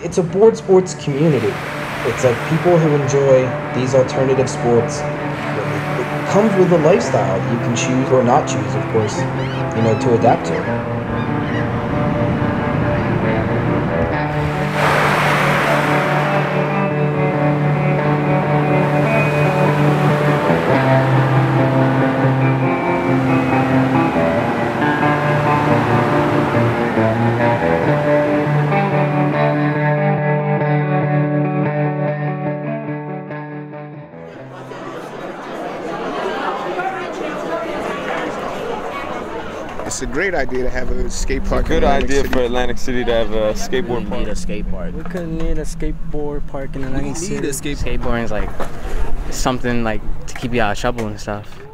it's a board sports community. It's like people who enjoy these alternative sports. It comes with a lifestyle that you can choose or not choose, of course, to adapt to. It's a great idea to have a skate park. It's a good idea for Atlantic City to have a skateboard park. We need a skate park. We couldn't need a skateboard park in Atlantic City. Skateboarding is like something like to keep you out of trouble and stuff.